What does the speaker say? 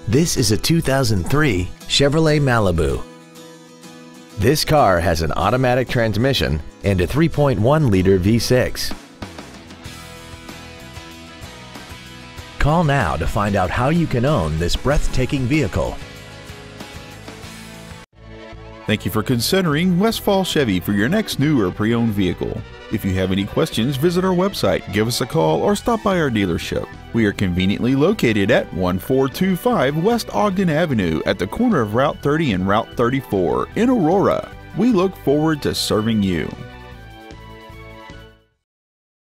This is a 2003 Chevrolet Malibu. This car has an automatic transmission and a 3.1-liter V6. Call now to find out how you can own this breathtaking vehicle. Thank you for considering Westfall Chevy for your next new or pre-owned vehicle. If you have any questions, visit our website, give us a call, or stop by our dealership. We are conveniently located at 1425 West Ogden Avenue at the corner of Route 30 and Route 34 in Aurora. We look forward to serving you.